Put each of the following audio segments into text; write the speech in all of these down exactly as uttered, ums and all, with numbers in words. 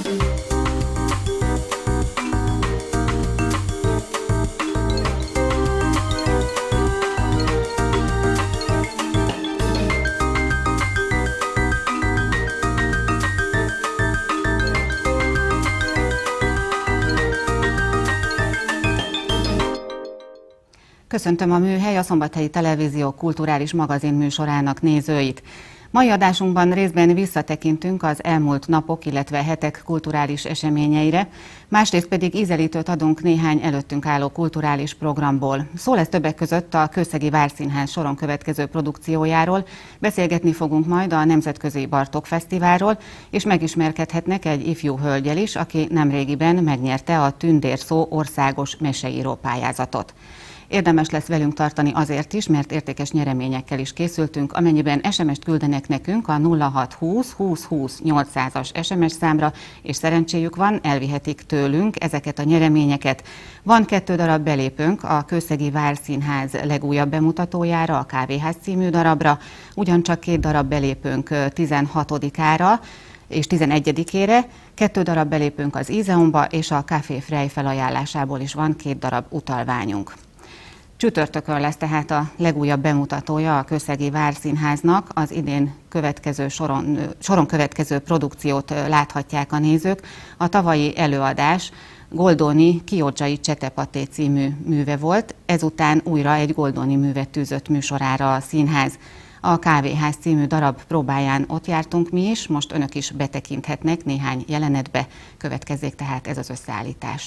Köszöntöm a Műhely, a Szombathelyi Televízió kulturális magazin műsorának nézőit. Mai adásunkban részben visszatekintünk az elmúlt napok, illetve hetek kulturális eseményeire, másrészt pedig ízelítőt adunk néhány előttünk álló kulturális programból. Szó lesz többek között a Kőszegi Várszínház soron következő produkciójáról, beszélgetni fogunk majd a Nemzetközi Bartók Fesztiválról, és megismerkedhetnek egy ifjú hölgyel is, aki nemrégiben megnyerte a Tündérszó országos meseíró pályázatot. Érdemes lesz velünk tartani azért is, mert értékes nyereményekkel is készültünk, amennyiben es em est küldenek nekünk a nulla hat húsz húsz húsz nyolcszázas es em es számra, és szerencséjük van, elvihetik tőlünk ezeket a nyereményeket. Van kettő darab belépőnk a Kőszegi Várszínház legújabb bemutatójára, a Kávéház című darabra, ugyancsak két darab belépőnk tizenhatodikára és tizenegyedikére, kettő darab belépőnk az Ízeumba, és a Café Frey felajánlásából is van két darab utalványunk. Csütörtökön lesz tehát a legújabb bemutatója a Kőszegi Várszínháznak, az idén következő soron, soron következő produkciót láthatják a nézők. A tavalyi előadás Goldoni Kiodzsai Csetepaté című műve volt, ezután újra egy Goldoni művet tűzött műsorára a színház. A Kávéház című darab próbáján ott jártunk mi is, most önök is betekinthetnek néhány jelenetbe, következzék tehát ez az összeállítás.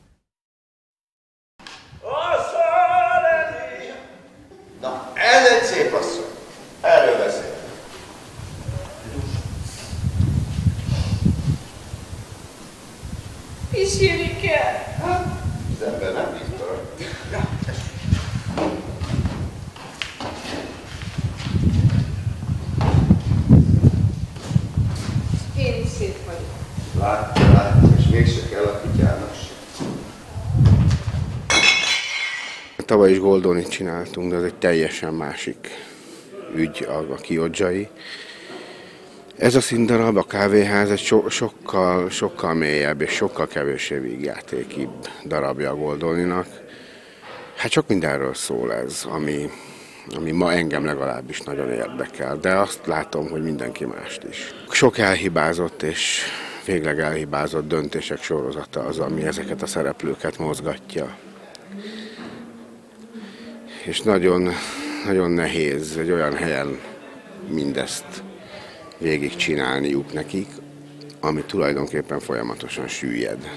Na, ez egy szép asszony. Erről beszél. Kísérni kell. Az ember nem biztos. Ja, én is szép vagyok. látja, látja, és mégse kell a kutyának sem. Tavaly is Goldonit csináltunk, de ez egy teljesen másik ügy, a, a Kiodzsai. Ez a színdarab, a Kávéház egy so, sokkal, sokkal mélyebb és sokkal kevésbé vígjátékibb darabja a Goldoninak. Hát sok mindenről szól ez, ami, ami ma engem legalábbis nagyon érdekel, de azt látom, hogy mindenki mást is. Sok elhibázott és végleg elhibázott döntések sorozata az, ami ezeket a szereplőket mozgatja. És nagyon, nagyon nehéz egy olyan helyen mindezt végigcsinálniuk nekik, ami tulajdonképpen folyamatosan süllyed.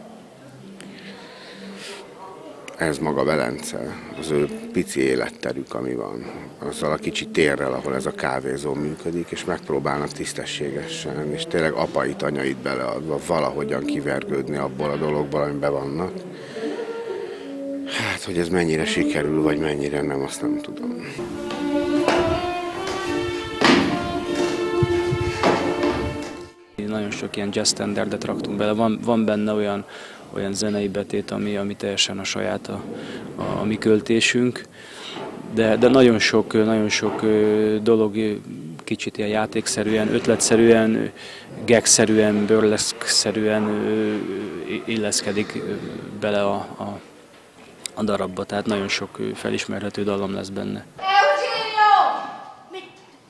Ez maga Velence, az ő pici életterük, ami van, azzal a kicsi térrel, ahol ez a kávézó működik, és megpróbálnak tisztességesen, és tényleg apait, anyait beleadva valahogyan kivergődni abból a dologból, amiben vannak. Hát, hogy ez mennyire sikerül, vagy mennyire nem, azt nem tudom. Nagyon sok ilyen jazz standardet raktunk bele, van, van benne olyan, olyan zenei betét, ami, ami teljesen a saját a, a, a mi költésünk, de, de nagyon sok, nagyon sok dolog kicsit ilyen játékszerűen, ötletszerűen, gagszerűen, burleszkszerűen illeszkedik bele a, a a darabba, tehát nagyon sok felismerhető dalom lesz benne. Eugenio! Mit?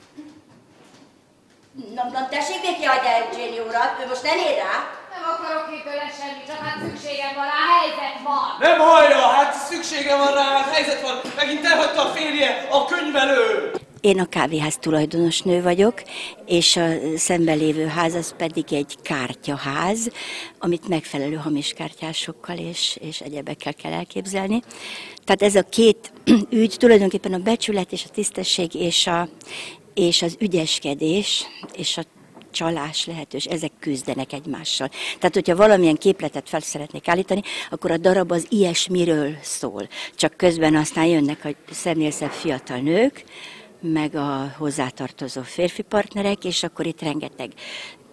Na, na tessék még kiadja Eugenio urat, ő most nem ér rá? Nem akarok én tőle semmit, csak hát szükségem van rá, helyzet van. Nem hallja, hát szüksége van rá, hát helyzet van, megint elhagyta a férje, a könyvelő. Én a kávéház tulajdonos nő vagyok, és a szemben lévő ház az pedig egy kártyaház, amit megfelelő hamis kártyásokkal és, és egyebekkel kell elképzelni. Tehát ez a két ügy, tulajdonképpen a becsület és a tisztesség és, a, és az ügyeskedés és a csalás lehetős, ezek küzdenek egymással. Tehát, hogyha valamilyen képletet fel szeretnék állítani, akkor a darab az ilyesmiről szól. Csak közben aztán jönnek a szemnél szebb fiatal nők, meg a hozzátartozó férfi partnerek, és akkor itt rengeteg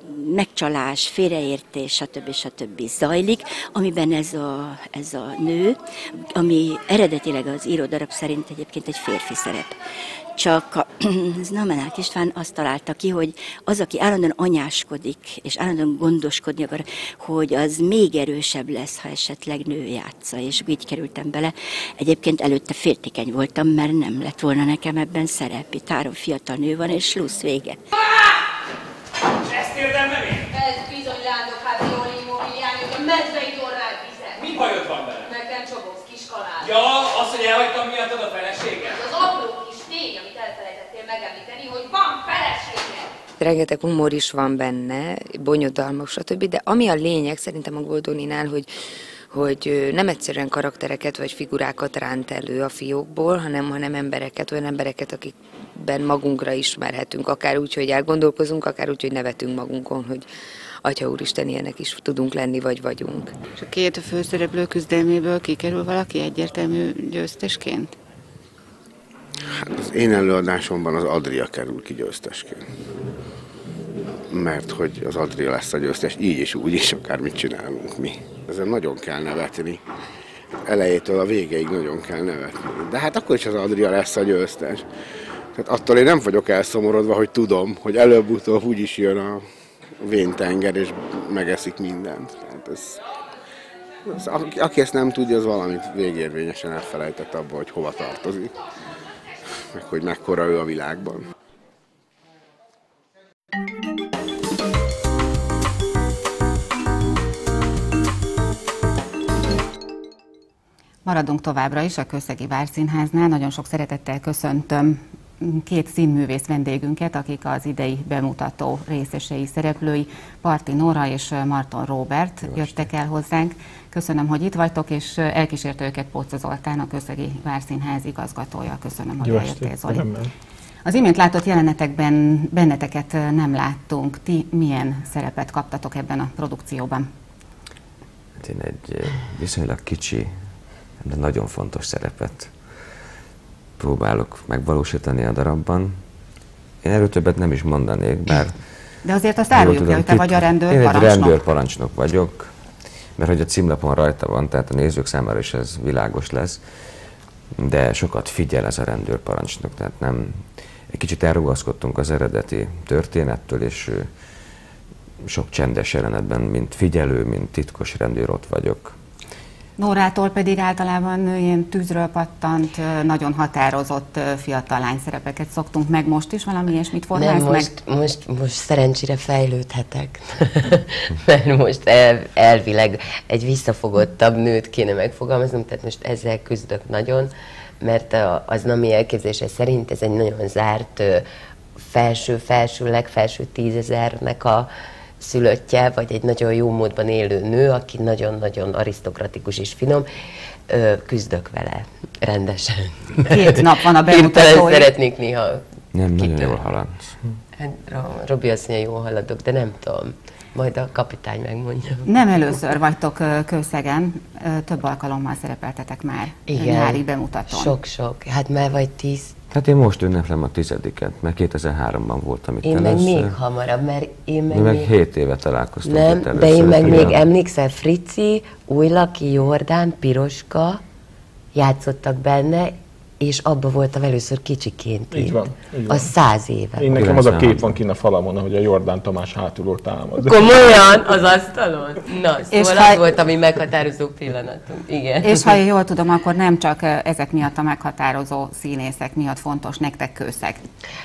megcsalás, félreértés, stb. stb. Zajlik, amiben ez a, ez a nő, ami eredetileg az íródarab szerint egyébként egy férfi szerep. Csak a Znamenák István azt találta ki, hogy az, aki állandóan anyáskodik, és állandóan gondoskodni akar, hogy az még erősebb lesz, ha esetleg nő játsza, és így kerültem bele. Egyébként előtte féltékeny voltam, mert nem lett volna nekem ebben szerep. Itt három fiatal nő van, és slusz vége. Ezt érdemlem én? Ez bizony Lándok Házioli Immobilián, hogy a medvei orrát viszem. Mi bajod van vele? Nekem csobogsz, kis kalász. Ja, az, hogy elhagytam miattad a feleséget? Az apró kis tény, amit elfelejtettél megemlíteni, hogy van feleséged. Rengeteg humor is van benne, bonyodalmak, stb. De ami a lényeg szerintem a Goldoninál, hogy hogy nem egyszerűen karaktereket vagy figurákat ránt elő a fiókból, hanem, hanem embereket, olyan embereket, akikben magunkra ismerhetünk, akár úgy, hogy elgondolkozunk, akár úgy, hogy nevetünk magunkon, hogy Atya Úristen, ilyenek is tudunk lenni, vagy vagyunk. És a két főszereplő küzdelméből kikerül valaki egyértelmű győztesként? Hát az én előadásomban az Adria kerül ki győztesként. Mert hogy az Adria lesz a győztes, így és úgy is, akármit csinálunk mi. Ezen nagyon kell nevetni. Elejétől a végéig nagyon kell nevetni. De hát akkor is az Adria lesz a győztes. Tehát attól én nem vagyok elszomorodva, hogy tudom, hogy előbb-utóbb úgyis jön a véntenger, és megeszik mindent. Tehát ez, ez, aki ezt nem tudja, az valamit végérvényesen elfelejtett abba, hogy hova tartozik. Meg hogy mekkora ő a világban. Maradunk továbbra is a Kőszegi Várszínháznál. Nagyon sok szeretettel köszöntöm két színművész vendégünket, akik az idei bemutató részesei, szereplői, Parti Nóra és Marton Róbert jöttek el hozzánk. Köszönöm, hogy itt vagytok, és elkísérte őket Póca Zoltán, a Kőszegi Várszínház igazgatója. Köszönöm, hogy eljöttél, Zoli. Az imént látott jelenetekben benneteket nem láttunk. Ti milyen szerepet kaptatok ebben a produkcióban? Hát én egy viszonylag kicsi, de nagyon fontos szerepet próbálok megvalósítani a darabban. Én erről többet nem is mondanék, bár... De azért azt áruljuk el, hogy te vagy a rendőrparancsnok. Én egy rendőrparancsnok vagyok, mert hogy a címlapon rajta van, tehát a nézők számára is ez világos lesz, de sokat figyel ez a rendőrparancsnok, tehát nem... Egy kicsit elrugaszkodtunk az eredeti történettől, és sok csendes jelenetben, mint figyelő, mint titkos rendőr ott vagyok. Nórától pedig általában ilyen tűzről pattant, nagyon határozott fiatal lány szerepeket szoktunk meg. Most is valami ilyesmit formálsz meg? Most, most, most szerencsére fejlődhetek, mert most el, elvileg egy visszafogottabb nőt kéne megfogalmaznom, tehát most ezzel küzdök nagyon, mert az nami elképzelése szerint ez egy nagyon zárt, felső-felső, legfelső tízezernek a szülöttje, vagy egy nagyon jó módban élő nő, aki nagyon-nagyon arisztokratikus és finom, küzdök vele rendesen. Két nap van a bemutatója. Szeretnék néha... Nem, nagyon jól haladsz. Hát, Robi azt mondja, jól haladok, de nem tudom. Majd a kapitány megmondja. Nem először vagytok Kőszegen, több alkalommal szerepeltetek már. Igen. Nyári bemutatón. Sok-sok. Hát már vagy tíz. Hát én most ünneplem a tizediket, mert kétezer-háromban voltam itt én először. Én meg még hamarabb, mert én meg Mi meg még... hét éve találkoztunk nem, itt először. de én meg igen. még emlékszel, Frici, Újlaki, Jordán, Piroska játszottak benne, és abba voltam először kicsiként így itt. Van, így van. Az száz éve. Én nekem az a kép van kint a falamon, hogy a Jordán Tamás hátulról támad. Komolyan? Az asztalon? Na, és szóval ha... az volt a mi meghatározó pillanatunk. Igen. És ha jól tudom, akkor nem csak ezek miatt a meghatározó színészek miatt fontos nektek Kőszeg.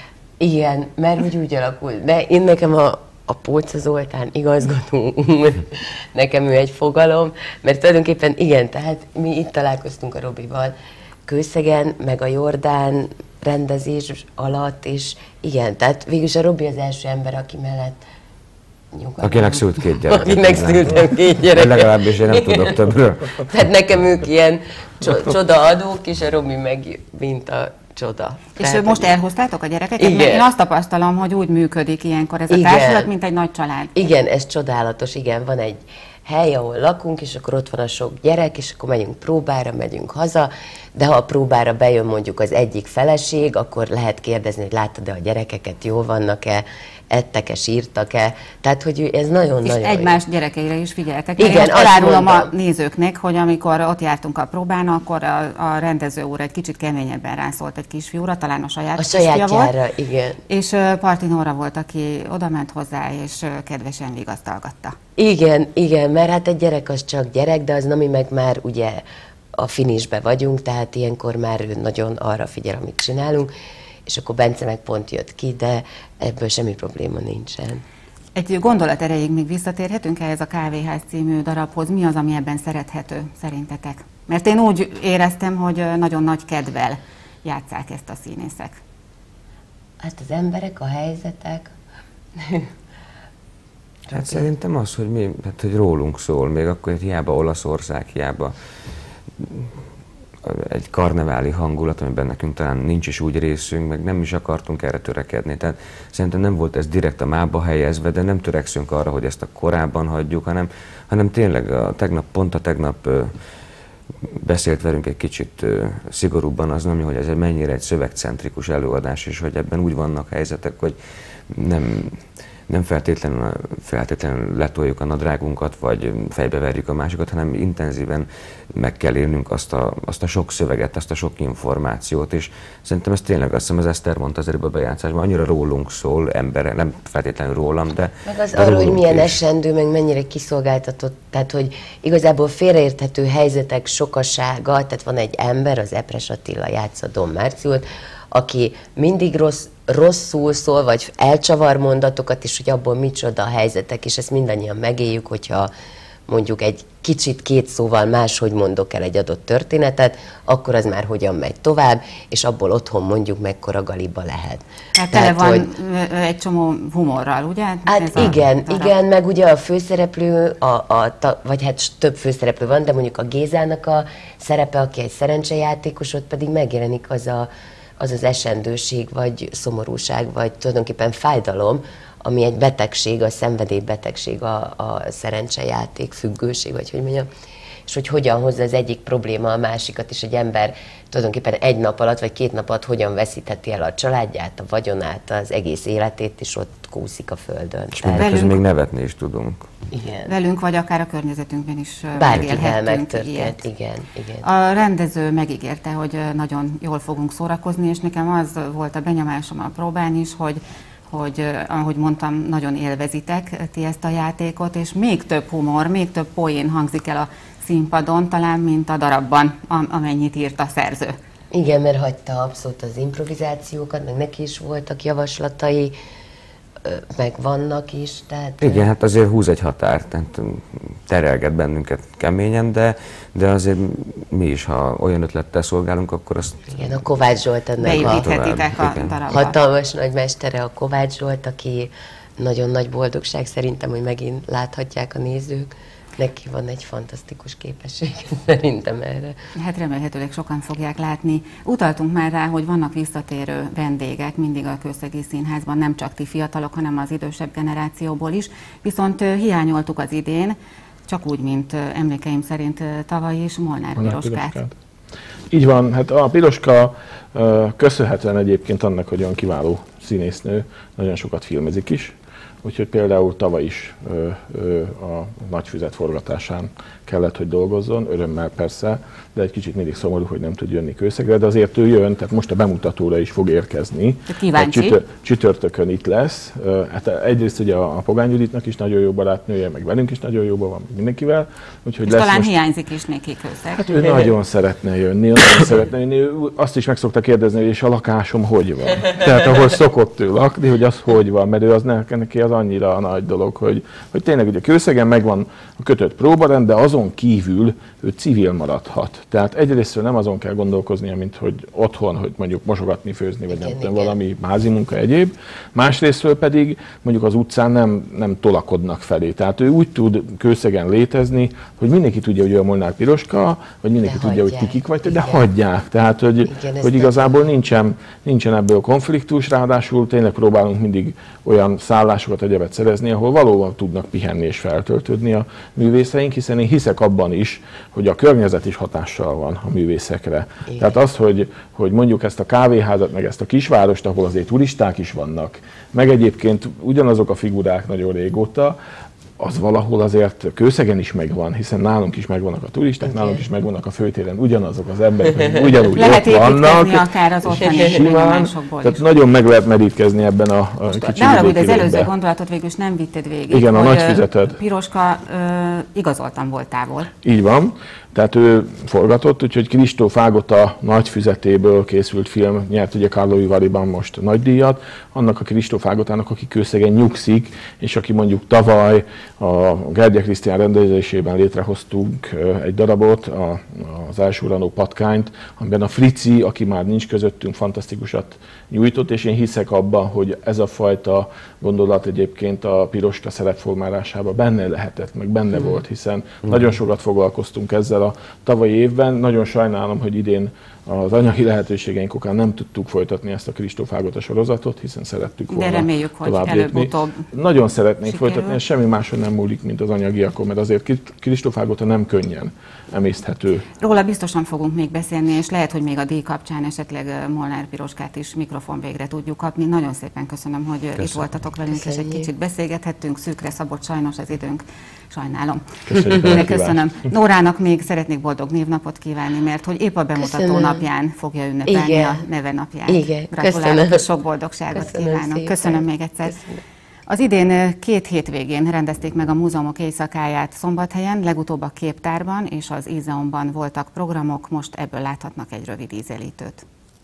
Igen, mert hogy úgy alakult. De én nekem a a Póca Zoltán igazgató úr, nekem ő egy fogalom, mert tulajdonképpen igen, tehát mi itt találkoztunk a Robival, Kőszegen, meg a Jordán rendezés alatt, és igen, tehát végülis a Robi az első ember, aki mellett nyugodtan. Akinek szült két gyereket. Akinek szültem két gyereket. Legalábbis én nem tudok többről. Tehát nekem ők ilyen csodaadók, és a Robi meg mint a csoda. És tehát, most elhoztátok a gyerekeket? Igen. Mert én azt tapasztalom, hogy úgy működik ilyenkor ez a igen. társulat, mint egy nagy család. Igen, ez csodálatos, igen, van egy hely, ahol lakunk, és akkor ott van a sok gyerek, és akkor megyünk próbára, megyünk haza, de ha a próbára bejön mondjuk az egyik feleség, akkor lehet kérdezni, hogy láttad-e a gyerekeket, jól vannak-e, ettek-e, sírtak-e, tehát hogy ez nagyon-nagyon... És egymás gyerekeire is figyeltek. Igen, én elárulom a mondom. nézőknek, hogy amikor ott jártunk a próbán, akkor a, a rendező úr egy kicsit keményebben rászólt egy kisfiúra, talán a saját A kisfia sajátjára, volt. igen. És uh, Parti Nóra volt, aki odament hozzá, és uh, kedvesen vigasztalgatta. Igen, igen, mert hát egy gyerek az csak gyerek, de az Nami meg már ugye a finisbe vagyunk, tehát ilyenkor már ő nagyon arra figyel, amit csinálunk, és akkor Bence meg pont jött ki, de ebből semmi probléma nincsen. Egy gondolat erejéig még visszatérhetünk ehhez a Kávéház című darabhoz. Mi az, ami ebben szerethető szerintetek? Mert én úgy éreztem, hogy nagyon nagy kedvel játsszák ezt a színészek. Hát az emberek, a helyzetek... Hát szerintem az, hogy, mi, hát, hogy rólunk szól, még akkor hogy hiába Olaszország, hiába egy karneváli hangulat, amiben nekünk talán nincs is úgy részünk, meg nem is akartunk erre törekedni. Tehát szerintem nem volt ez direkt a mába helyezve, de nem törekszünk arra, hogy ezt a korábban hagyjuk, hanem, hanem tényleg a tegnap, pont a tegnap beszélt velünk egy kicsit szigorúbban az, hogy ez mennyire egy szövegcentrikus előadás, és hogy ebben úgy vannak helyzetek, hogy nem... nem feltétlenül, feltétlenül letoljuk a nadrágunkat, vagy fejbeverjük a másikat, hanem intenzíven meg kell élnünk azt a, azt a sok szöveget, azt a sok információt, és szerintem ez tényleg, azt hiszem, az Eszter mondta az előbb a bejátszásban, annyira rólunk szól, emberre, nem feltétlenül rólam, de... Meg az arról, hogy milyen esendő, meg mennyire kiszolgáltatott, tehát hogy igazából félreérthető helyzetek sokasága, tehát van egy ember, az Epres Attila játsza Don Márciót, aki mindig rossz, rosszul szól, vagy elcsavar mondatokat, és hogy abból micsoda a helyzetek, és ezt mindannyian megéljük, hogyha mondjuk egy kicsit két szóval máshogy mondok el egy adott történetet, akkor az már hogyan megy tovább, és abból otthon mondjuk mekkora galiba lehet. Hát tele van hogy, egy csomó humorral, ugye? Hát ez igen, igen, meg ugye a főszereplő, a, a, vagy hát több főszereplő van, de mondjuk a Gézának a szerepe, aki egy szerencsejátékos, ott pedig megjelenik az a az az esendőség, vagy szomorúság, vagy tulajdonképpen fájdalom, ami egy betegség, a szenvedélybetegség, a, a szerencsejáték, függőség, vagy hogy mondjam, és hogy hogyan hozza az egyik probléma a másikat, és egy ember tulajdonképpen egy nap alatt, vagy két nap alatt hogyan veszítheti el a családját, a vagyonát, az egész életét, és ott kúszik a földön. És velünk még nevetni is tudunk. Igen. Velünk, vagy akár a környezetünkben is bárkivel megtörtént, igen, igen. A rendező megígérte, hogy nagyon jól fogunk szórakozni, és nekem az volt a benyomásom a próbán is, hogy hogy, ahogy mondtam, nagyon élvezitek ti ezt a játékot, és még több humor, még több poén hangzik el a színpadon, talán, mint a darabban, amennyit írt a szerző. Igen, mert hagyta abszolút az improvizációkat, meg neki is voltak javaslatai, meg vannak is, tehát... Igen, hát azért húz egy határt, tehát terelget bennünket keményen, de, de azért mi is, ha olyan ötlettel szolgálunk, akkor azt... Igen, a Kovács Zsolt ennek a, a hatalmas nagy mestere, a Kovács Zsolt, aki nagyon nagy boldogság szerintem, hogy megint láthatják a nézők. Neki van egy fantasztikus képesség szerintem erre. Hát remélhetőleg sokan fogják látni. Utaltunk már rá, hogy vannak visszatérő vendégek mindig a Kőszegi Színházban, nem csak ti fiatalok, hanem az idősebb generációból is. Viszont hiányoltuk az idén, csak úgy, mint emlékeim szerint tavaly is, Molnár Piroskát. Így van, hát a Piroska köszönhetően egyébként annak, hogy olyan kiváló színésznő, nagyon sokat filmezik is. Úgyhogy például tavaly is ö, ö, a Nagyfüzet forgatásán kellett, hogy dolgozzon, örömmel persze, de egy kicsit mindig szomorú, hogy nem tud jönni Kőszegre, de azért ő jön, tehát most a bemutatóra is fog érkezni. Csütör, csütörtökön itt lesz. Hát egyrészt ugye a Pogány Juditnak is nagyon jó barátnője, meg velünk is nagyon jóban van, mindenkivel. Úgyhogy és lesz talán most... hiányzik is neki Kőszeg. Hát ő nagyon szeretne jönni, nagyon szeretne jönni. Ő azt is meg szokta kérdezni, hogy és a lakásom hogy van. Tehát ahol szokott ő lakni, hogy az hogy van, mert ő az neki az annyira nagy dolog, hogy, hogy tényleg ugye Kőszegen megvan a kötött próbarend, de azon kívül ő civil maradhat. Tehát egyrészt nem azon kell gondolkoznia, mint hogy otthon, hogy mondjuk mosogatni, főzni, vagy igen, nem tudom, valami házi munka egyéb. Másrésztről pedig mondjuk az utcán nem, nem tolakodnak felé. Tehát ő úgy tud Kőszegen létezni, hogy mindenki tudja, hogy ő a Molnár Piroska, vagy mindenki de tudja, hagyják, hogy kikik vagy, de hagyják. Tehát, hogy, igen, hogy igazából nincsen, nincsen ebből konfliktus, ráadásul tényleg próbálunk mindig olyan szállásokat, egyebet szerezni, ahol valóban tudnak pihenni és feltöltődni a művészeink, hiszen én hiszek abban is, hogy a környezet is hatással van a művészekre. Igen. Tehát az, hogy, hogy mondjuk ezt a kávéházat, meg ezt a kisvárost, ahol azért turisták is vannak, meg egyébként ugyanazok a figurák nagyon régóta, az valahol azért Kőszegen is megvan, hiszen nálunk is megvannak a turisták, okay. nálunk is megvannak a főtéren ugyanazok az emberek, ugyanúgy lehet ott vannak. akár az ottani simán, tehát nagyon meg lehet merítkezni ebben a, a kicsi de arra, hogy az előző gondolatot végül is nem vitted végig. Igen, a Nagyfüzeted. Piroska ö, igazoltan volt távol. Így van. Tehát ő forgatott, úgyhogy Kristóf Ágota Nagyfüzetéből készült film nyert ugye Karlovy Varyban most nagy díjat. Annak a Kristóf Ágotának, aki Kőszegen nyugszik, és aki mondjuk tavaly a Gergye Krisztián rendezésében létrehoztunk egy darabot, a, az Elsúranó patkányt, amiben a Frici, aki már nincs közöttünk, fantasztikusat nyújtott, és én hiszek abban, hogy ez a fajta gondolat egyébként a Piroska szerepformálásában benne lehetett, meg benne hmm. volt, hiszen hmm. nagyon sokat foglalkoztunk ezzel a tavalyi évben. Nagyon sajnálom, hogy idén az anyagi lehetőségeink okán nem tudtuk folytatni ezt a Kristóf Ágota sorozatot, hiszen szerettük volna. De reméljük, hogy előbb-utóbb Nagyon szeretnénk sikerül. folytatni, és semmi máson nem múlik, mint az anyagiakon, mert azért Kristóf Ágota nem könnyen emészthető. Róla biztosan fogunk még beszélni, és lehet, hogy még a díj kapcsán esetleg Molnár Piroskát is mikrofon végre tudjuk kapni. Nagyon szépen köszönöm, hogy köszönöm. itt voltatok velünk, köszönjük. és egy kicsit beszélgethettünk. Szűkre szabott sajnos az időnk. Sajnálom. Köszönjük. Köszönöm. Nórának még szeretnék boldog névnapot kívánni, mert hogy épp a bemutató Köszönöm. napján fogja ünnepelni Igen. a neve napját. Igen. Gratulálok, sok boldogságot Köszönöm kívánok. Szépen. Köszönöm még egyszer. Köszönöm. Az idén két hétvégén rendezték meg a múzeumok éjszakáját Szombathelyen, legutóbb a Képtárban és az Ízeumban voltak programok, most ebből láthatnak egy rövid ízelítőt.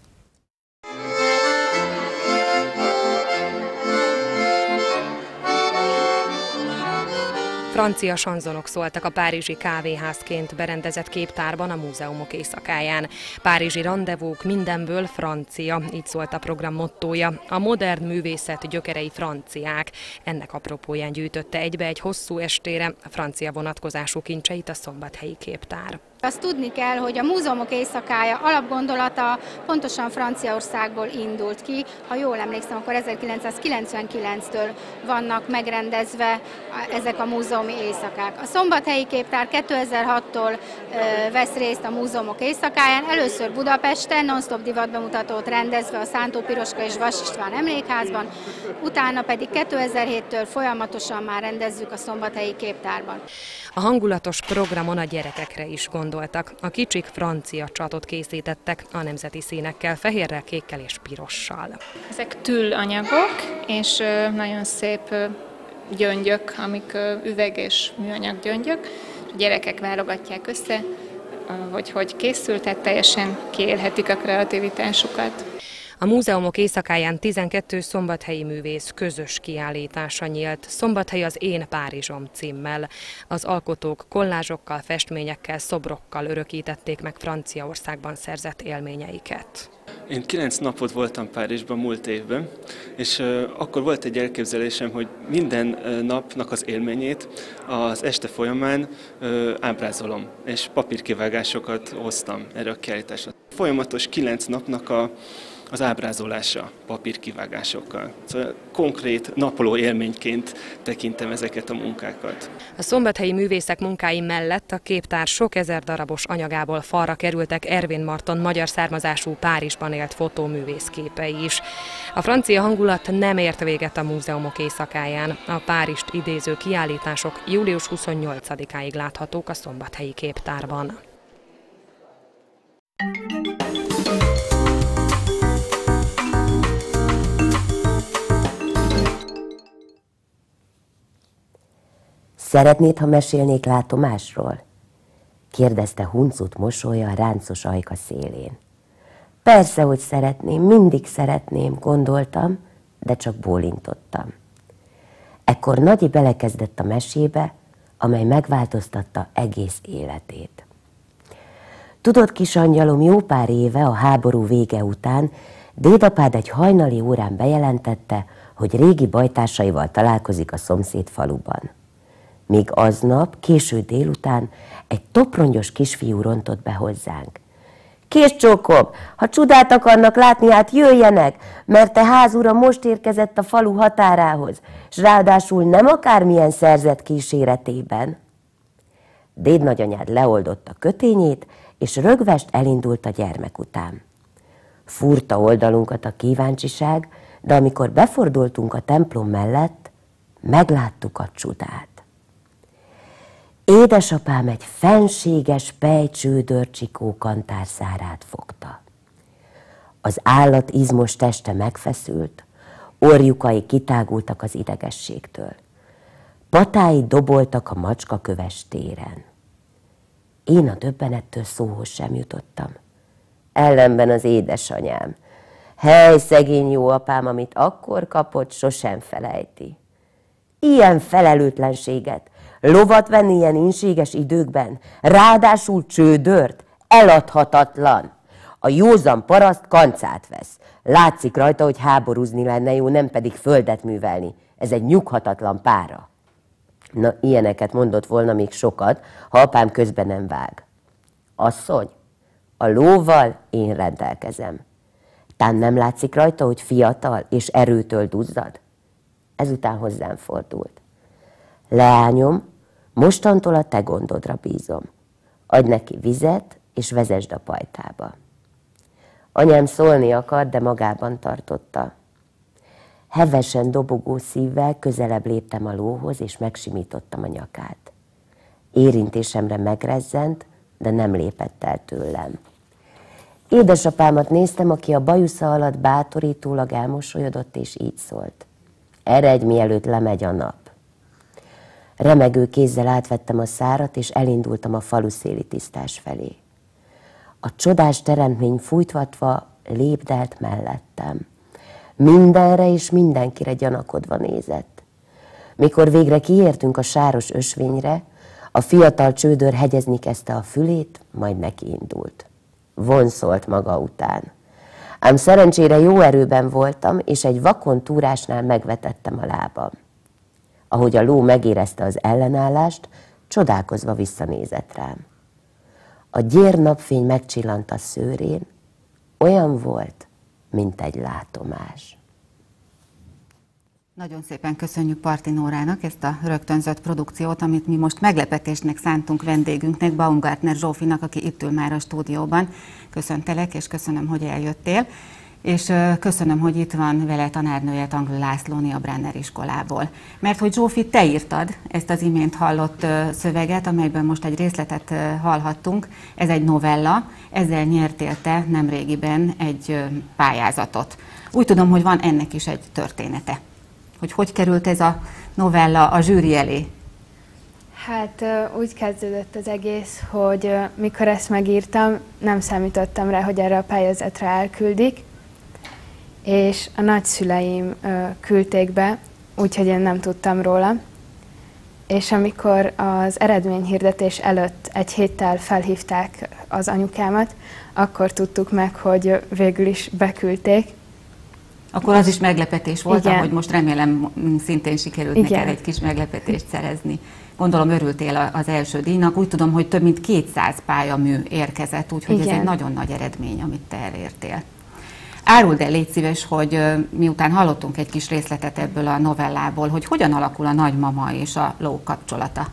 Francia sanzonok szóltak a párizsi kávéházként berendezett Képtárban a múzeumok éjszakáján. Párizsi randevúk, mindenből francia, így szólt a program mottója. A modern művészet gyökerei franciák. Ennek apropóján gyűjtötte egybe egy hosszú estére a francia vonatkozású kincseit a szombathelyi Képtár. Azt tudni kell, hogy a múzeumok éjszakája alapgondolata pontosan Franciaországból indult ki. Ha jól emlékszem, akkor ezerkilencszázkilencvenkilenctől vannak megrendezve ezek a múzeumi éjszakák. A szombathelyi Képtár kétezer-hattól vesz részt a múzeumok éjszakáján. Először Budapesten non-stop divatbemutatót rendezve a Szántó Piroska és Vas István emlékházban, utána pedig kétezer-héttől folyamatosan már rendezzük a szombathelyi Képtárban. A hangulatos programon a gyerekekre is gondoltak. A kicsik francia csatot készítettek a nemzeti színekkel, fehérrel, kékkel és pirossal. Ezek tüllanyagok, és nagyon szép gyöngyök, amik üveg és műanyag gyöngyök. A gyerekek válogatják össze, hogy hogy készült, tehát teljesen kiélhetik a kreativitásukat. A múzeumok éjszakáján tizenkét szombathelyi művész közös kiállítása nyílt. Szombathely az Én Párizsom címmel. Az alkotók kollázsokkal, festményekkel, szobrokkal örökítették meg Franciaországban szerzett élményeiket. Én kilenc napot voltam Párizsban múlt évben, és uh, akkor volt egy elképzelésem, hogy minden uh, napnak az élményét az este folyamán uh, ábrázolom, és papírkivágásokat hoztam erre a kiállításra. Folyamatos kilenc napnak a az ábrázolása papírkivágásokkal. Szóval konkrét napoló élményként tekintem ezeket a munkákat. A szombathelyi művészek munkái mellett a Képtár sok ezer darabos anyagából falra kerültek Ervin Marton magyar származású Párizsban élt fotóművész képei is. A francia hangulat nem ért véget a múzeumok éjszakáján. A Párizst idéző kiállítások július huszonnyolcadikáig láthatók a szombathelyi Képtárban. Szeretnéd, ha mesélnék látomásról? Kérdezte huncut mosolya a ráncos ajka szélén. Persze, hogy szeretném, mindig szeretném, gondoltam, de csak bólintottam. Ekkor Nagyi belekezdett a mesébe, amely megváltoztatta egész életét. Tudod, kis angyalom, jó pár éve a háború vége után dédapád egy hajnali órán bejelentette, hogy régi bajtársaival találkozik a szomszéd faluban. Míg aznap, késő délután egy toprongyos kisfiú rontott be hozzánk. Késcsókom, ha csodát akarnak látni, hát jöjjenek, mert te házura most érkezett a falu határához, s ráadásul nem akármilyen szerzett kíséretében. Déd nagyanyád leoldotta kötényét, és rögvest elindult a gyermek után. Fúrta oldalunkat a kíváncsiság, de amikor befordultunk a templom mellett, megláttuk a csodát. Édesapám egy fenséges pejcsődörcsikó kantárszárát fogta. Az állat izmos teste megfeszült, orjukai kitágultak az idegességtől. Patái doboltak a macskaköves téren. Én a döbbenettől szóhoz sem jutottam. Ellenben az édesanyám. Hely, szegény jó apám, amit akkor kapott, sosem felejti. Ilyen felelőtlenséget, lovat venni ilyen inséges időkben, ráadásul csődört, eladhatatlan. A józan paraszt kancát vesz. Látszik rajta, hogy háborúzni lenne jó, nem pedig földet művelni. Ez egy nyughatatlan pára. Na, ilyeneket mondott volna még sokat, ha apám közben nem vág. Asszony, a lóval én rendelkezem. Tán nem látszik rajta, hogy fiatal és erőtől duzzad? Ezután hozzám fordult. Leányom, mostantól a te gondodra bízom. Adj neki vizet, és vezesd a pajtába. Anyám szólni akart, de magában tartotta. Hevesen dobogó szívvel közelebb léptem a lóhoz, és megsimítottam a nyakát. Érintésemre megrezzent, de nem lépett el tőlem. Édesapámat néztem, aki a bajusza alatt bátorítólag elmosolyodott, és így szólt. Eredj, mielőtt lemegy a nap. Remegő kézzel átvettem a szárat, és elindultam a faluszéli tisztás felé. A csodás teremtmény fújtvatva lépdelt mellettem. Mindenre és mindenkire gyanakodva nézett. Mikor végre kiértünk a sáros ösvényre, a fiatal csődör hegyezni kezdte a fülét, majd nekiindult. Vonszolt maga után. Ám szerencsére jó erőben voltam, és egy vakon túrásnál megvetettem a lábam. Ahogy a ló megérezte az ellenállást, csodálkozva visszanézett rám. A gyér napfény megcsillant a szőrén, olyan volt, mint egy látomás. Nagyon szépen köszönjük Parti Nórának ezt a rögtönzött produkciót, amit mi most meglepetésnek szántunk vendégünknek, Baumgartner Zsófinak, aki itt ül már a stúdióban. Köszöntelek, és köszönöm, hogy eljöttél. És köszönöm, hogy itt van vele tanárnője, Tangl Lászlóné a Brenner iskolából. Mert hogy Zsófi, te írtad ezt az imént hallott szöveget, amelyben most egy részletet hallhattunk. Ez egy novella, ezzel nyertél te nemrégiben egy pályázatot. Úgy tudom, hogy van ennek is egy története. Hogy hogy került ez a novella a zsűri elé? Hát úgy kezdődött az egész, hogy mikor ezt megírtam, nem számítottam rá, hogy erre a pályázatra elküldik, és a nagyszüleim küldték be, úgyhogy én nem tudtam róla. És amikor az eredményhirdetés előtt egy héttel felhívták az anyukámat, akkor tudtuk meg, hogy végül is beküldték. Akkor az is meglepetés volt, Igen. ahogy most remélem szintén sikerült Igen. neked egy kis meglepetést szerezni. Gondolom örültél az első díjnak. Úgy tudom, hogy több mint kétszáz pályamű érkezett, úgyhogy ez egy nagyon nagy eredmény, amit te elértél. Áruld el, légy szíves, hogy miután hallottunk egy kis részletet ebből a novellából, hogy hogyan alakul a nagymama és a ló kapcsolata?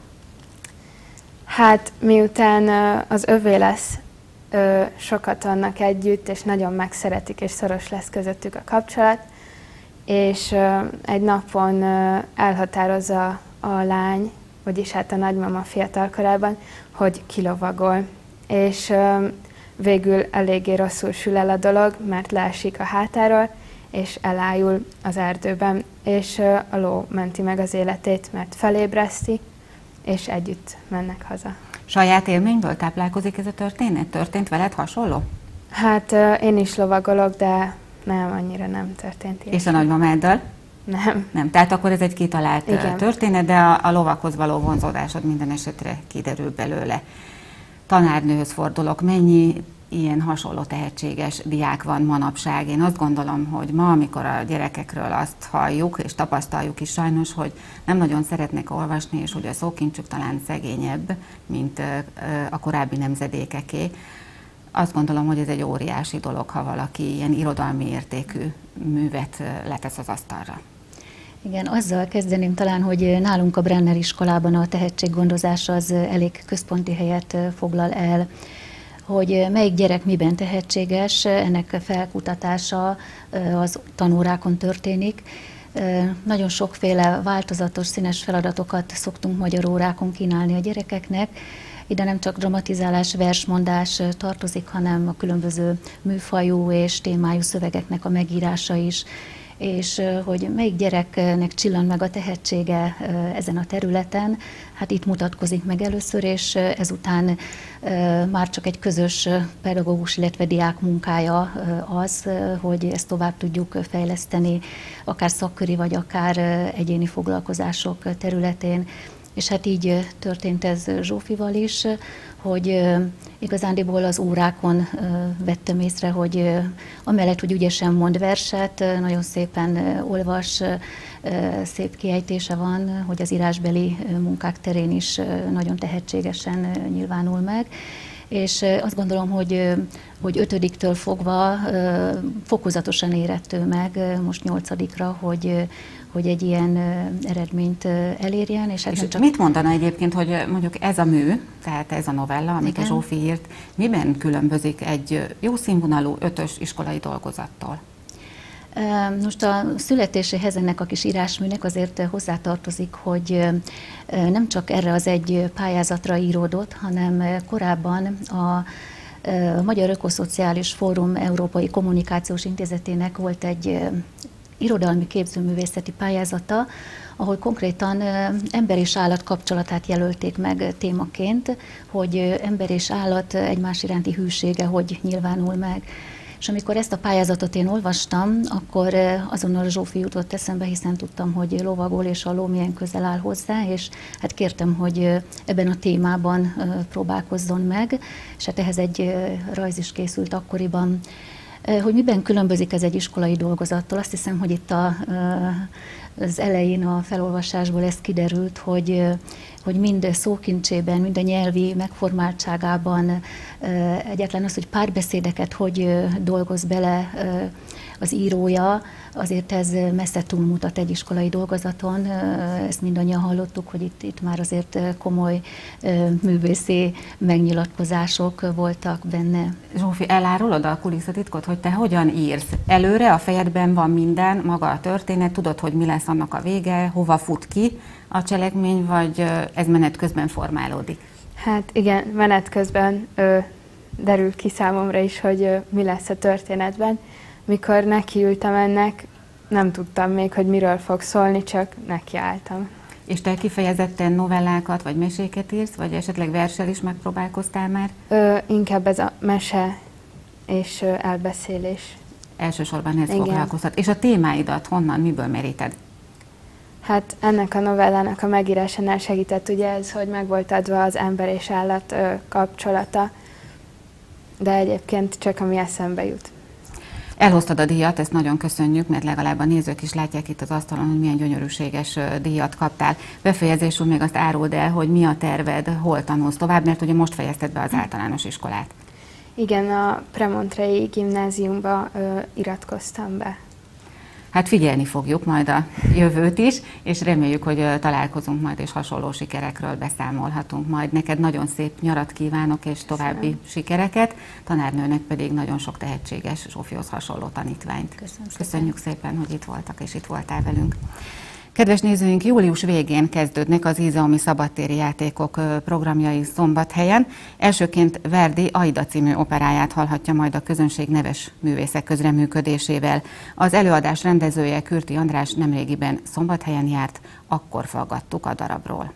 Hát miután az övé lesz, sokat vannak együtt, és nagyon megszeretik, és szoros lesz közöttük a kapcsolat, és egy napon elhatározza a lány, vagyis hát a nagymama fiatalkorában, hogy kilovagol. És végül eléggé rosszul sül el a dolog, mert leesik a hátáról, és elájul az erdőben, és a ló menti meg az életét, mert felébreszti, és együtt mennek haza. Saját élményből táplálkozik ez a történet? Történt veled hasonló? Hát én is lovagolok, de nem, annyira nem történt ilyen. És a nagymamáddal? Nem. Nem, tehát akkor ez egy kitalált Igen. történet, de a, a lovakhoz való vonzódásod minden esetre kiderül belőle. Tanárnőhöz fordulok, mennyi ilyen hasonló tehetséges diák van manapság? Én azt gondolom, hogy ma, amikor a gyerekekről azt halljuk, és tapasztaljuk is sajnos, hogy nem nagyon szeretnek olvasni, és hogy a szókincsük talán szegényebb, mint a korábbi nemzedékeké. Azt gondolom, hogy ez egy óriási dolog, ha valaki ilyen irodalmi értékű művet letesz az asztalra. Igen, azzal kezdeném talán, hogy nálunk a Brenner iskolában a tehetséggondozás az elég központi helyet foglal el, hogy melyik gyerek miben tehetséges, ennek felkutatása az tanórákon történik. Nagyon sokféle változatos, színes feladatokat szoktunk magyar órákon kínálni a gyerekeknek. Ide nem csak dramatizálás, versmondás tartozik, hanem a különböző műfajú és témájú szövegeknek a megírása is, és hogy melyik gyereknek csillan meg a tehetsége ezen a területen, hát itt mutatkozik meg először, és ezután már csak egy közös pedagógus, illetve diák munkája az, hogy ezt tovább tudjuk fejleszteni, akár szakköri, vagy akár egyéni foglalkozások területén. És hát így történt ez Zsófival is, hogy igazándiból az órákon vettem észre, hogy amellett, hogy ügyesen mond verset, nagyon szépen olvas, szép kiejtése van, hogy az írásbeli munkák terén is nagyon tehetségesen nyilvánul meg. És azt gondolom, hogy, hogy ötödiktől fogva fokozatosan érett ő meg, most nyolcadikra, hogy, hogy egy ilyen eredményt elérjen. És, és csak... mit mondana egyébként, hogy mondjuk ez a mű, tehát ez a novella, amit Igen. a Zsófi írt, miben különbözik egy jó színvonalú ötös iskolai dolgozattól? Most a születéséhez ennek a kis írásműnek azért hozzátartozik, hogy nem csak erre az egy pályázatra íródott, hanem korábban a Magyar Ökoszociális Fórum Európai Kommunikációs Intézetének volt egy irodalmi képzőművészeti pályázata, ahol konkrétan ember és állat kapcsolatát jelölték meg témaként, hogy ember és állat egymás iránti hűsége hogy nyilvánul meg. És amikor ezt a pályázatot én olvastam, akkor azonnal Zsófi jutott eszembe, hiszen tudtam, hogy lovagol, és a ló milyen közel áll hozzá, és hát kértem, hogy ebben a témában próbálkozzon meg, és hát ehhez egy rajz is készült akkoriban. Hogy miben különbözik ez egy iskolai dolgozattól? Azt hiszem, hogy itt a, az elején a felolvasásból ez kiderült, hogy, hogy mind szókincsében, mind a nyelvi megformáltságában egyetlen az, hogy párbeszédeket hogy dolgoz bele az írója, azért ez messze túlmutat egy iskolai dolgozaton. Ezt mindannyian hallottuk, hogy itt, itt már azért komoly művészi megnyilatkozások voltak benne. Zsófi, elárulod a kulisszatitkot, hogy te hogyan írsz? Előre a fejedben van minden, maga a történet, tudod, hogy mi lesz annak a vége, hova fut ki a cselekmény, vagy ez menet közben formálódik? Hát igen, menet közben ö, derül ki számomra is, hogy ö, mi lesz a történetben. Mikor nekiültem ennek, nem tudtam még, hogy miről fog szólni, csak nekiálltam. És te kifejezetten novellákat vagy meséket írsz, vagy esetleg verssel is megpróbálkoztál már? Ö, inkább ez a mese és ö, elbeszélés. Elsősorban ez foglalkoztat. És a témáidat honnan, miből meríted? Hát ennek a novellának a megírásánál segített ugye ez, hogy meg volt adva az ember és állat ö, kapcsolata, de egyébként csak ami eszembe jut. Elhoztad a díjat, ezt nagyon köszönjük, mert legalább a nézők is látják itt az asztalon, hogy milyen gyönyörűséges díjat kaptál. Befejezésül még azt áruld el, hogy mi a terved, hol tanulsz tovább, mert ugye most fejezted be az általános iskolát. Igen, a Premontrei gimnáziumba ö, iratkoztam be. Hát figyelni fogjuk majd a jövőt is, és reméljük, hogy találkozunk majd, és hasonló sikerekről beszámolhatunk majd. Neked nagyon szép nyarat kívánok, és további Köszönöm. sikereket, tanárnőnek pedig nagyon sok tehetséges Zsófihoz hasonló tanítványt. Köszönöm szépen. Köszönjük szépen, hogy itt voltak, és itt voltál velünk. Kedves nézőink, július végén kezdődnek az Ízeumi Szabadtéri Játékok programjai Szombathelyen. Elsőként Verdi Aida című operáját hallhatja majd a közönség neves művészek közreműködésével. Az előadás rendezője, Kürti András nemrégiben Szombathelyen járt, akkor faggattuk a darabról.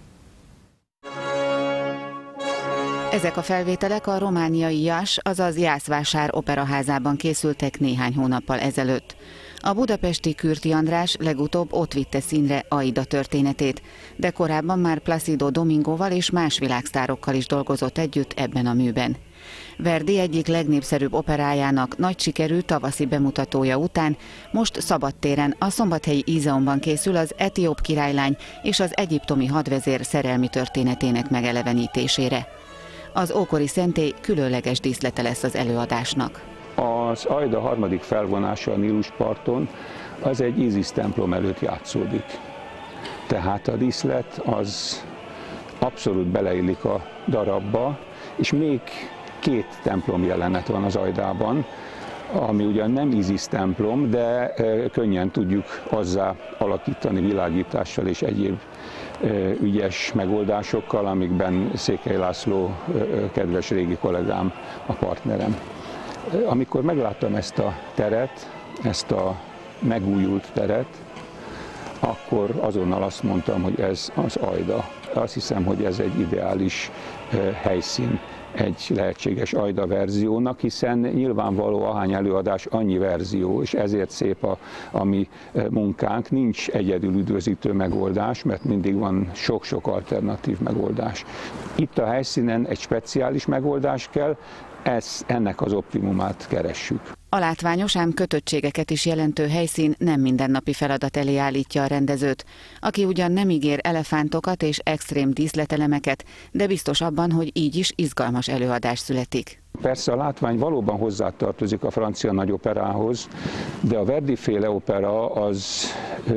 Ezek a felvételek a romániai Jas, azaz Jászvásár operaházában készültek néhány hónappal ezelőtt. A budapesti Kürti András legutóbb ott vitte színre Aida történetét, de korábban már Placido Domingóval és más világsztárokkal is dolgozott együtt ebben a műben. Verdi egyik legnépszerűbb operájának nagy sikerű tavaszi bemutatója után most szabadtéren a szombathelyi Ízeumban készül az etióp királylány és az egyiptomi hadvezér szerelmi történetének megelevenítésére. Az ókori szentély különleges díszlete lesz az előadásnak. Az Ajda harmadik felvonása a Nílusparton az egy Izisz templom előtt játszódik. Tehát a díszlet az abszolút beleillik a darabba, és még két templom jelenet van az Ajdában, ami ugyan nem Izisz templom, de könnyen tudjuk azzá alakítani világítással és egyéb ügyes megoldásokkal, amikben Székely László kedves régi kollégám, a partnerem. Amikor megláttam ezt a teret, ezt a megújult teret, akkor azonnal azt mondtam, hogy ez az Ajda. Azt hiszem, hogy ez egy ideális helyszín egy lehetséges Ajda verziónak, hiszen nyilvánvaló ahány előadás annyi verzió, és ezért szép a, a mi munkánk. Nincs egyedül üdvözítő megoldás, mert mindig van sok-sok alternatív megoldás. Itt a helyszínen egy speciális megoldás kell, ez, ennek az optimumát keressük. A látványos, ám kötöttségeket is jelentő helyszín nem mindennapi feladat elé állítja a rendezőt, aki ugyan nem ígér elefántokat és extrém díszletelemeket, de biztos abban, hogy így is izgalmas előadás születik. Persze a látvány valóban hozzátartozik a francia nagyoperához, de a Verdi-féle opera az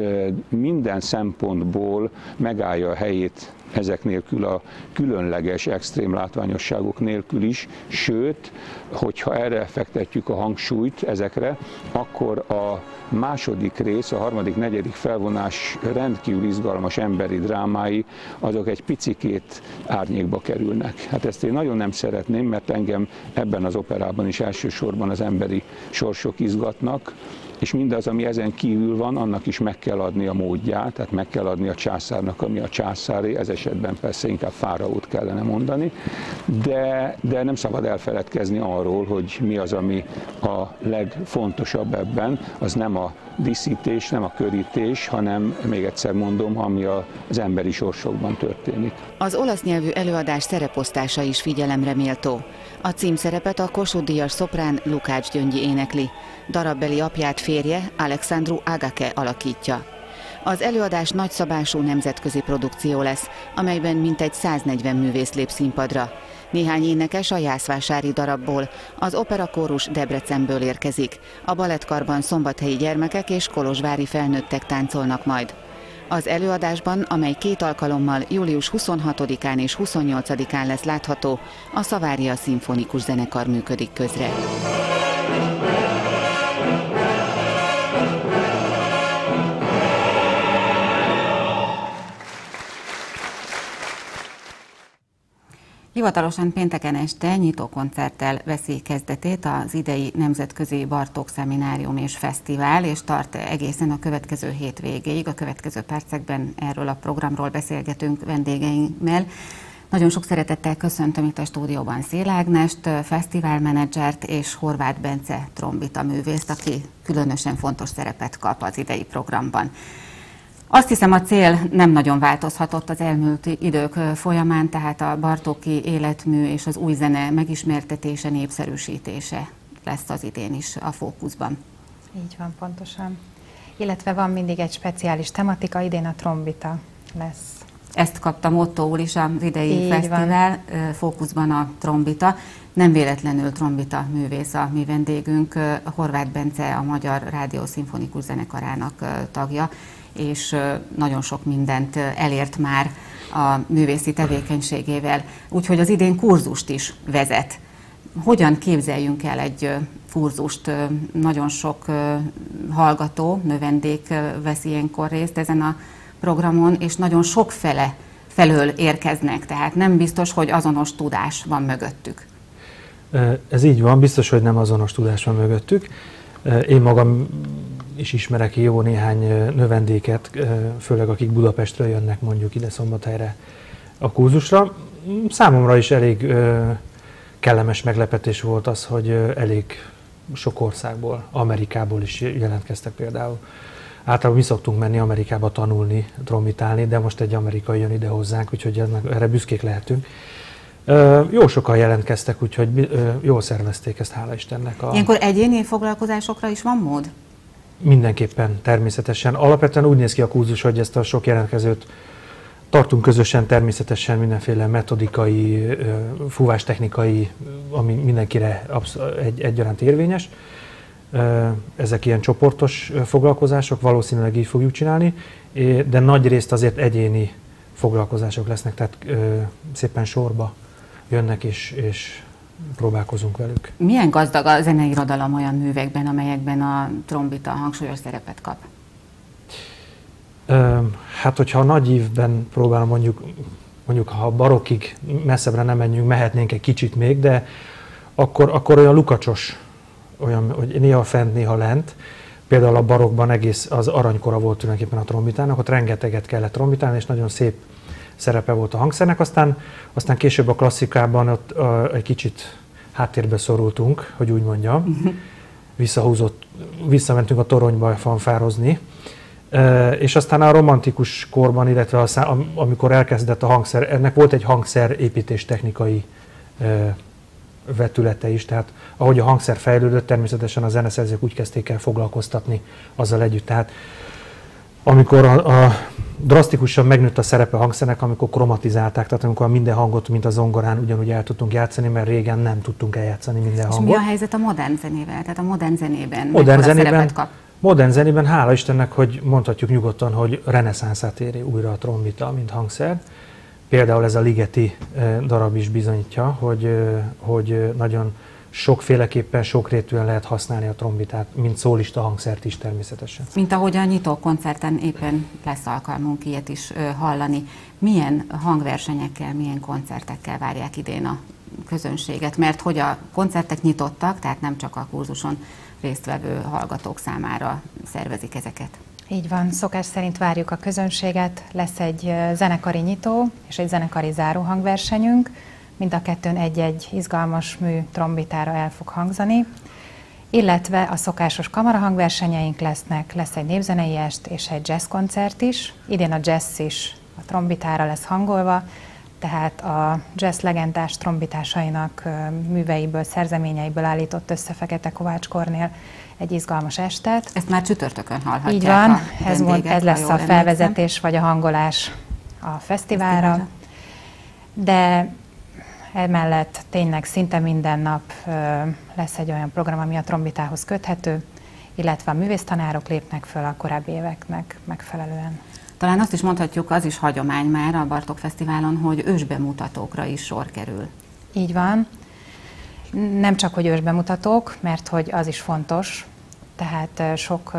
minden szempontból megállja a helyét ezek nélkül, a különleges, extrém látványosságok nélkül is, sőt, hogyha erre fektetjük a hangsúlyt ezekre, akkor a második rész, a harmadik, negyedik felvonás rendkívül izgalmas emberi drámái, azok egy picikét árnyékba kerülnek. Hát ezt én nagyon nem szeretném, mert engem ebben az operában is elsősorban az emberi sorsok izgatnak, és mindaz, ami ezen kívül van, annak is meg kell adni a módját, tehát meg kell adni a császárnak, ami a császári, ez esetben persze inkább fáraót kellene mondani, de, de nem szabad elfeledkezni arról, hogy mi az, ami a legfontosabb ebben, az nem a díszítés, nem a körítés, hanem még egyszer mondom, ami az emberi sorsokban történik. Az olasz nyelvű előadás szereposztása is figyelemre méltó. A címszerepet a Kossuth-díjas szoprán Lukács Gyöngyi énekli. Darabbeli apját férje Alexandru Agake alakítja. Az előadás nagyszabású nemzetközi produkció lesz, amelyben mintegy száznegyven művész lép színpadra. Néhány énekes a jászvásári darabból, az operakórus Debrecenből érkezik, a balettkarban szombathelyi gyermekek és kolozsvári felnőttek táncolnak majd. Az előadásban, amely két alkalommal július huszonhatodikán és huszonnyolcadikán lesz látható, a Szavária Szimfonikus Zenekar működik közre. Hivatalosan pénteken este nyitókoncerttel veszi kezdetét az idei Nemzetközi Bartók Szeminárium és Fesztivál, és tart egészen a következő hét végéig. A következő percekben erről a programról beszélgetünk vendégeimmel. Nagyon sok szeretettel köszöntöm itt a stúdióban Szél Ágnest, fesztiválmenedzsert, és Horváth Bence trombita művészt, aki különösen fontos szerepet kap az idei programban. Azt hiszem, a cél nem nagyon változhatott az elmúlt idők folyamán, tehát a Bartóki életmű és az új zene megismertetése, népszerűsítése lesz az idén is a fókuszban. Így van, pontosan. Illetve van mindig egy speciális tematika, idén a trombita lesz. Ezt kapta mottóul is az idei Így fesztivál, van. Fókuszban a trombita. Nem véletlenül trombita művész a mi vendégünk, Horváth Bence, a Magyar Rádió Szimfonikus Zenekarának tagja, és nagyon sok mindent elért már a művészi tevékenységével. Úgyhogy az idén kurzust is vezet. Hogyan képzeljünk el egy kurzust? Nagyon sok hallgató, növendék vesz ilyenkor részt ezen a programon, és nagyon sok fele felől érkeznek, tehát nem biztos, hogy azonos tudás van mögöttük. Ez így van, biztos, hogy nem azonos tudás van mögöttük. Én magam is ismerek jó néhány növendéket, főleg akik Budapestről jönnek mondjuk ide Szombathelyre a kurzusra. Számomra is elég kellemes meglepetés volt az, hogy elég sok országból, Amerikából is jelentkeztek például. Általában mi szoktunk menni Amerikába tanulni, trombitálni, de most egy amerikai jön ide hozzánk, úgyhogy erre büszkék lehetünk. Jó sokan jelentkeztek, úgyhogy jól szervezték ezt, hála Istennek. A... Ilyenkor egyéni foglalkozásokra is van mód? Mindenképpen, természetesen. Alapvetően úgy néz ki a kurzus, hogy ezt a sok jelentkezőt Tartunk közösen természetesen mindenféle metodikai, fúvástechnikai, ami mindenkire egy, egyaránt érvényes. Ezek ilyen csoportos foglalkozások, valószínűleg így fogjuk csinálni, de nagy részt azért egyéni foglalkozások lesznek, tehát szépen sorba jönnek és, és próbálkozunk velük. Milyen gazdag a zenei irodalom olyan művekben, amelyekben a trombita hangsúlyos szerepet kap? Hát, hogyha a nagy ívben próbálom, mondjuk, mondjuk ha barokkig messzebbre nem menjünk, mehetnénk egy kicsit még, de akkor, akkor olyan lukacsos, olyan, hogy néha fent, néha lent. Például a barokkban egész az aranykora volt tulajdonképpen a trombitának, ott rengeteget kellett trombitálni, és nagyon szép szerepe volt a hangszernek. Aztán, aztán később a klasszikában ott a, egy kicsit háttérbe szorultunk, hogy úgy mondjam. Visszahúzott, visszamentünk a toronyba fanfározni. Uh, és aztán a romantikus korban, illetve a szá, amikor elkezdett a hangszer, ennek volt egy hangszerépítés technikai uh, vetülete is, tehát ahogy a hangszer fejlődött, természetesen a zeneszerzők úgy kezdték el foglalkoztatni azzal együtt. Tehát amikor a, a drasztikusan megnőtt a szerepe a hangszernek, amikor kromatizálták, tehát amikor minden hangot, mint a zongorán ugyanúgy el tudtunk játszani, mert régen nem tudtunk eljátszani minden és hangot. És mi a helyzet a modern zenével? Tehát a modern zenében modern zenében, szerepet kap? Modern zenében, hála Istennek, hogy mondhatjuk nyugodtan, hogy reneszánszát éri újra a trombita, mint hangszer. Például ez a Ligeti darab is bizonyítja, hogy, hogy nagyon sokféleképpen, sokrétűen lehet használni a trombitát, mint szólista hangszert is természetesen. Mint ahogy a nyitó koncerten éppen lesz alkalmunk ilyet is hallani. Milyen hangversenyekkel, milyen koncertekkel várják idén a közönséget? Mert hogy a koncertek nyitottak, tehát nem csak a kurzuson résztvevő hallgatók számára szervezik ezeket. Így van, szokás szerint várjuk a közönséget, lesz egy zenekari nyitó és egy zenekari záróhangversenyünk, mind a kettőn egy-egy izgalmas mű trombitára el fog hangzani, illetve a szokásos kamarahangversenyeink lesznek, lesz egy népzenei est és egy jazzkoncert is, idén a jazz is a trombitára lesz hangolva, tehát a jazz legendás trombitásainak műveiből, szerzeményeiből állított össze Fekete Kovács Kornél egy izgalmas estet. Ezt már csütörtökön hallhatják. Így van, a ez, mond, ez lesz a felvezetés vagy a hangolás a fesztiválra, de emellett tényleg szinte minden nap lesz egy olyan program, ami a trombitához köthető, illetve a művésztanárok lépnek föl a korábbi éveknek megfelelően. Talán azt is mondhatjuk, az is hagyomány már a Bartók Fesztiválon, hogy ősbemutatókra is sor kerül. Így van. Nem csak, hogy ősbemutatók, mert hogy az is fontos, tehát sok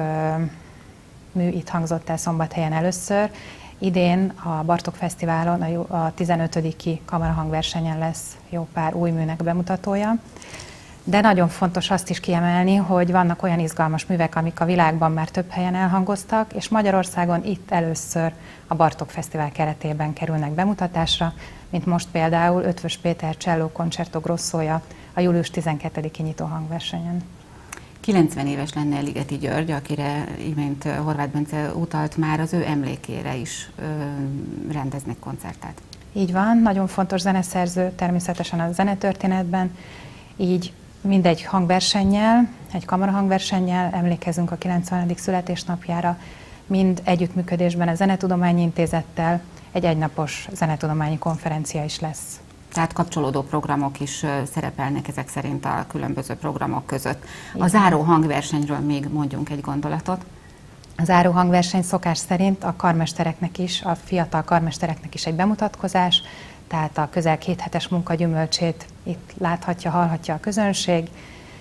mű itt hangzott el Szombathelyen először. Idén a Bartók Fesztiválon a tizenötödiki kamarahangversenyen lesz jó pár új műnek bemutatója. De nagyon fontos azt is kiemelni, hogy vannak olyan izgalmas művek, amik a világban már több helyen elhangoztak, és Magyarországon itt először a Bartók Fesztivál keretében kerülnek bemutatásra, mint most például Ötvös Péter Cello Concerto Grossója a július tizenkettediki nyitó hangversenyen. kilencven éves lenne Ligeti György, akire imént Horváth Bence utalt, már az ő emlékére is ö, rendeznek koncertet. Így van, nagyon fontos zeneszerző természetesen a zenetörténetben, így mindegy hangversennyel, egy kamarahangversennyel emlékezünk a kilencvenedik születésnapjára, mind együttműködésben a Zenetudományi Intézettel egy egynapos zenetudományi konferencia is lesz. Tehát kapcsolódó programok is szerepelnek ezek szerint a különböző programok között. A záró hangversenyről még mondjunk egy gondolatot. A záró hangverseny szokás szerint a karmestereknek is, a fiatal karmestereknek is egy bemutatkozás, tehát a közel két hetes munka gyümölcsét itt láthatja, hallhatja a közönség,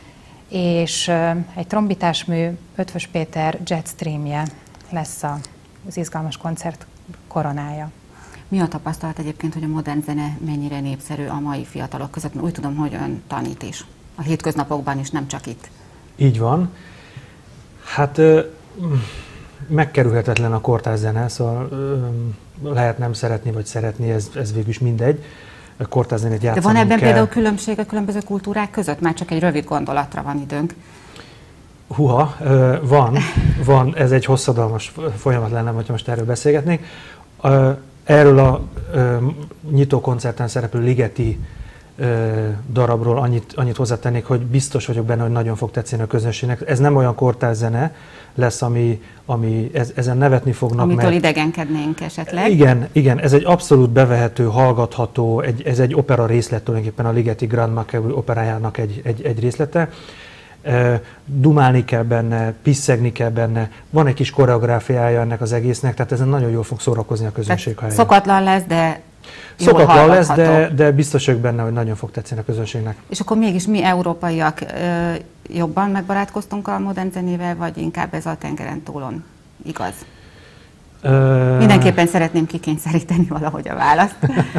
és egy trombitásmű Ötvös Péter Jetstreamje lesz az izgalmas koncert koronája. Mi a tapasztalat egyébként, hogy a modern zene mennyire népszerű a mai fiatalok között? Úgy tudom, hogy ön tanít is. A hétköznapokban is, nem csak itt. Így van. Hát megkerülhetetlen a kortárs zene, szóval lehet nem szeretni, vagy szeretni, ez, ez végül is mindegy. A kortárs zenét játszani kell. De van ebben kell. Például különbség a különböző kultúrák között? Már csak egy rövid gondolatra van időnk. Huha, van, van, ez egy hosszadalmas folyamat lenne, hogyha most erről beszélgetnék. Erről a nyitó koncerten szereplő Ligeti darabról annyit, annyit hozzátennék, hogy biztos vagyok benne, hogy nagyon fog tetszeni a közönségnek. Ez nem olyan kortárs zene lesz, ami, ami ez, ezen nevetni fognak. Amitől mert... idegenkednénk esetleg. Igen, igen, ez egy abszolút bevehető, hallgatható, egy, ez egy opera részlet, tulajdonképpen a Ligeti Grand Macabre operájának egy, egy, egy részlete. Dumálni kell benne, piszegni kell benne, van egy kis koreográfiája ennek az egésznek, tehát ezen nagyon jól fog szórakozni a közönség. Ha szokatlan lesz, de Szokatlan lesz, de, de biztos vagyok benne, hogy nagyon fog tetszeni a közönségnek. És akkor mégis mi európaiak ö, jobban megbarátkoztunk a modern zenével, vagy inkább ez a tengeren túlon igaz? Ö... Mindenképpen szeretném kikényszeríteni valahogy a választ.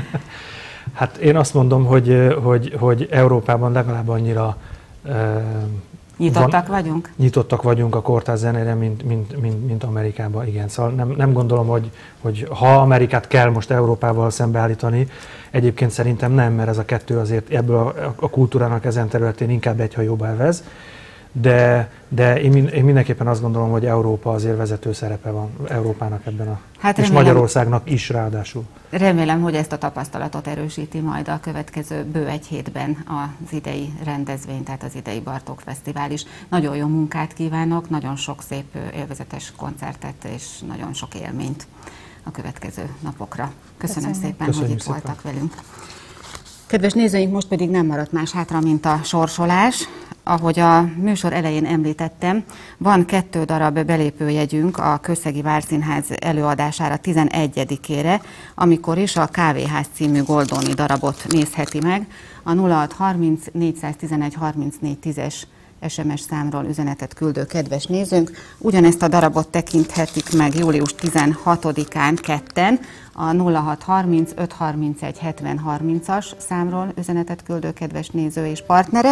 Hát én azt mondom, hogy, hogy, hogy Európában legalább annyira ö, nyitottak van, vagyunk? Nyitottak vagyunk a kortárs zenére, mint, mint, mint, mint Amerikában, igen. Szóval nem, nem gondolom, hogy, hogy ha Amerikát kell most Európával szembeállítani, egyébként szerintem nem, mert ez a kettő azért ebből a, a kultúrának ezen területén inkább egy hajóba elvez, de, de én, én mindenképpen azt gondolom, hogy Európa azért vezető szerepe van Európának ebben a, hát és remélem, Magyarországnak is ráadásul. Remélem, hogy ezt a tapasztalatot erősíti majd a következő bő egy hétben az idei rendezvény, tehát az idei Bartók Fesztivál is. Nagyon jó munkát kívánok, nagyon sok szép élvezetes koncertet és nagyon sok élményt a következő napokra. Köszönöm, Köszönöm. szépen, Köszönjük hogy itt szépen. voltak velünk. Kedves nézőink, most pedig nem maradt más hátra, mint a sorsolás. Ahogy a műsor elején említettem, van kettő darab belépőjegyünk a Kőszegi Várszínház előadására tizenegyedikére, amikor is a Kávéház című Goldoni darabot nézheti meg. A nulla hat harminc négyszáztizenegy harmincnégy tízes es em es számról üzenetet küldő kedves nézőnk. Ugyanezt a darabot tekinthetik meg július tizenhatodikán ketten a nulla hat harminc öt harmincegy hetven harmincas számról üzenetet küldő kedves néző és partnere.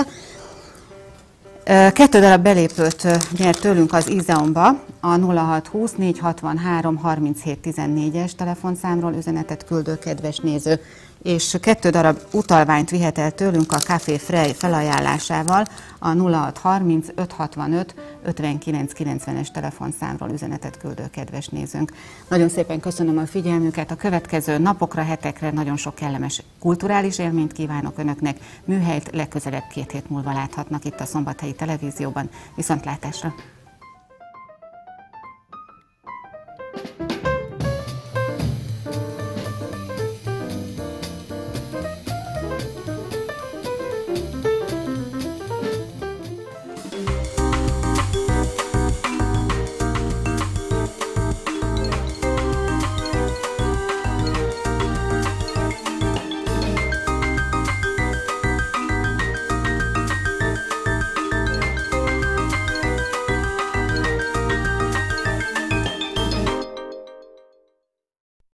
Kettő darab belépőt nyert tőlünk az Izeonba a nulla hat húsz négy hatvanhárom harminchét tizennégyes telefonszámról üzenetet küldő kedves néző, és kettő darab utalványt vihet el tőlünk a Café Frey felajánlásával a nulla hat harminc öt hatvanöt ötvenkilenc kilencvenes telefonszámról üzenetet küldő kedves nézőnk. Nagyon szépen köszönöm a figyelmüket, a következő napokra, hetekre nagyon sok kellemes kulturális élményt kívánok Önöknek. Műhelyt legközelebb két hét múlva láthatnak itt a Szombathelyi Televízióban. Viszontlátásra!